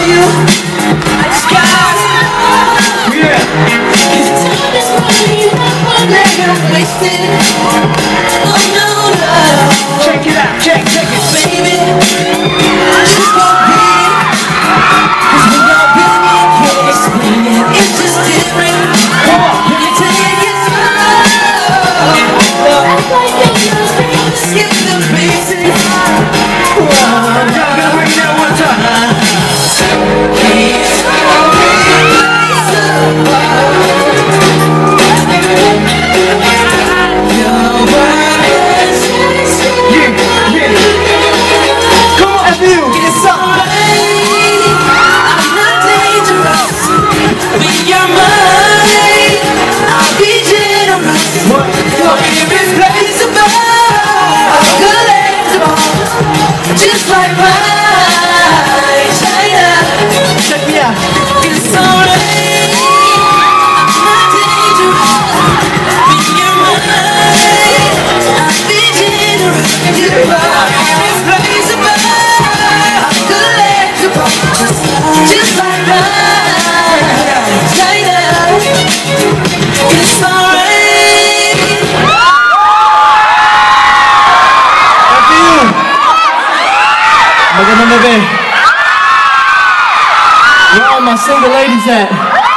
you. I just got it. Yeah. Cause time is money, one day I'm wasted. Oh no, no. Check it out, check it. Baby, I just won't be it. Cause when you're with me, you can't explain it. It's just different. Come on. Let me take it slow. Act like you're just skip the basics. Y'all gotta bring that one time. Just like mine, China. Check me out. It's alright. I'm not dangerous. When you're mine, I'll be generous. You're irreplaceable. I'm collectible. Just like mine, China. It's alright. Magandang gabi. Where all my single ladies at?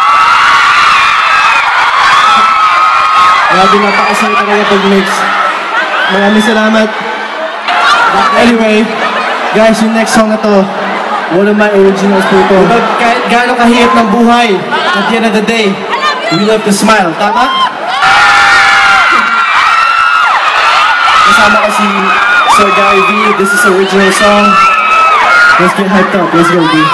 Grabe, napakasaya talaga pag-mix. Maraming salamat. Anyway, guys, yung next song na to, one of my originals po ito. Kahit gaano kahirap ng buhay, at the end of the day, we love to smile. Tama? Kasama ko si Sir Gary V. This is original song. Let's get hyped up. Let's go, D.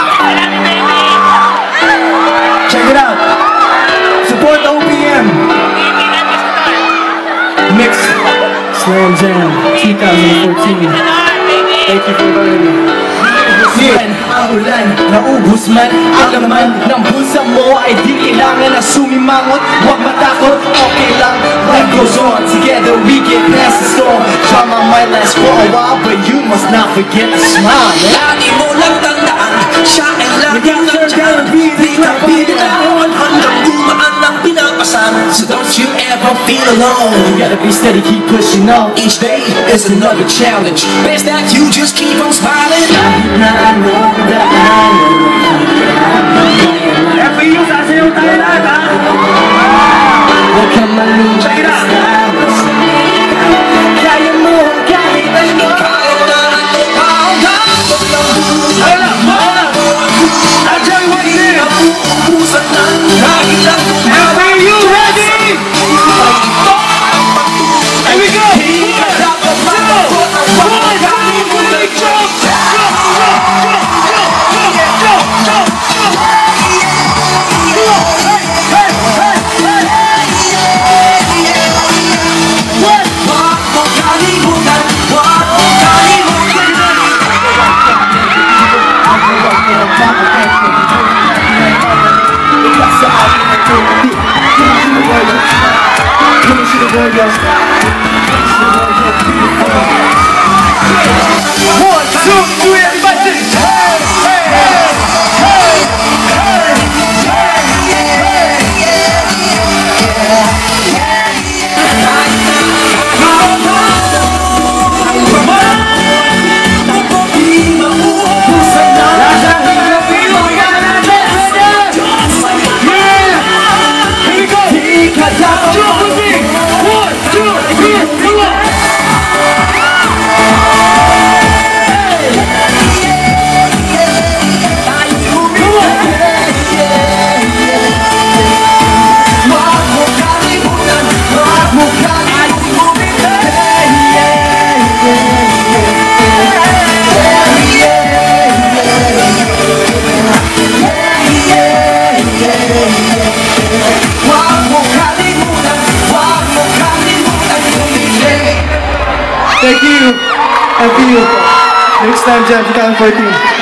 Check it out. Support the OPM. Mix Slam Jam 2014. Thank you for inviting me. Ang ulan, naubos man ang laman ng bulsa mo ay di kailangan na sumimangot. Huwag matakot, okay lang. Life goes on, together we get past the storm. Drama might last for a while, but you must not forget to smile. Lagi mo lang tandaan, siya ay lagi nandiyan. Di ka binitawan hanggang dumaan ang pinapasan. So don't you ever feel alone. You gotta be steady, keep pushing on. Each day is another challenge. Best that you just keep on smiling. I know that I know. FBU, sasayaw tayo lahat, ha? Look at my new Check it out. Kaya mo, kahit ano. Ayun lang, I'll tell you what it is. FBU, ready? Here we go. One, two, three, everybody sing. Hey, hey, hey, Thank you. FBU. Next time, Jam 2014.